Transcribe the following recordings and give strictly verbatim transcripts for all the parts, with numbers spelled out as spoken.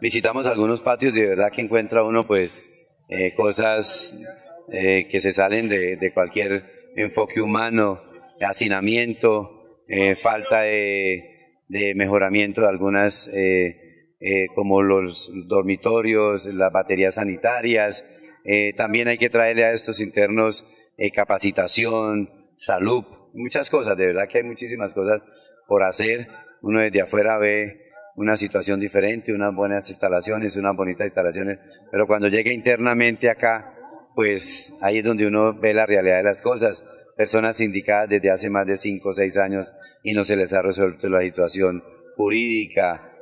visitamos algunos patios, de verdad que encuentra uno pues eh, cosas eh, que se salen de, de cualquier enfoque humano, hacinamiento, eh, falta de, de mejoramiento de algunas, eh, eh, como los dormitorios, las baterías sanitarias. Eh, también hay que traerle a estos internos eh, capacitación, salud, muchas cosas, de verdad que hay muchísimas cosas por hacer. Uno desde afuera ve una situación diferente, unas buenas instalaciones, unas bonitas instalaciones, pero cuando llega internamente acá, pues ahí es donde uno ve la realidad de las cosas. Personas sindicadas desde hace más de cinco o seis años y no se les ha resuelto la situación jurídica,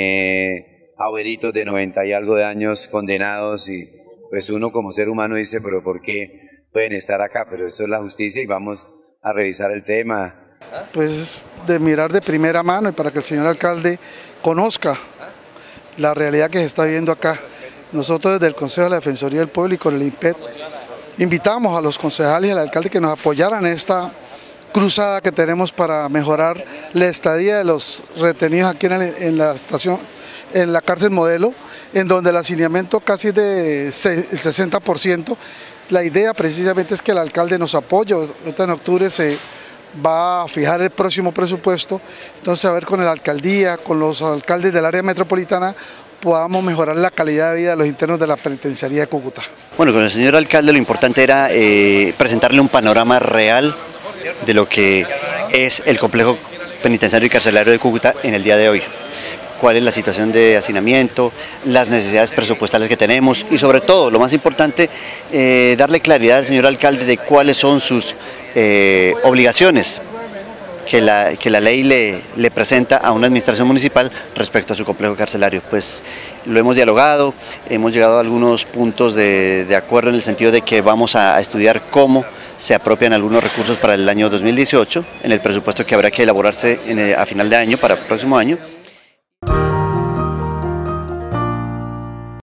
eh, abuelitos de noventa y algo de años condenados, y pues uno como ser humano dice, pero ¿por qué pueden estar acá? Pero eso es la justicia y vamos a revisar el tema. Pues de mirar de primera mano y para que el señor alcalde conozca la realidad que se está viendo acá. Nosotros desde el Consejo de la Defensoría del Pueblo y con el INPET invitamos a los concejales y al alcalde que nos apoyaran en esta cruzada que tenemos para mejorar la estadía de los retenidos aquí en, el, en la estación, en la cárcel Modelo, en donde el hacinamiento casi es de el sesenta por ciento. La idea precisamente es que el alcalde nos apoye. En octubre se va a fijar el próximo presupuesto, entonces a ver con la alcaldía, con los alcaldes del área metropolitana, podamos mejorar la calidad de vida de los internos de la penitenciaría de Cúcuta. Bueno, con el señor alcalde lo importante era eh, presentarle un panorama real de lo que es el complejo penitenciario y carcelario de Cúcuta en el día de hoy. Cuál es la situación de hacinamiento, las necesidades presupuestales que tenemos y sobre todo, lo más importante, eh, darle claridad al señor alcalde de cuáles son sus eh, obligaciones que la, que la ley le, le presenta a una administración municipal respecto a su complejo carcelario. Pues lo hemos dialogado, hemos llegado a algunos puntos de, de acuerdo en el sentido de que vamos a, a estudiar cómo se apropian algunos recursos para el año dos mil dieciocho, en el presupuesto que habrá que elaborarse en, a final de año, para el próximo año.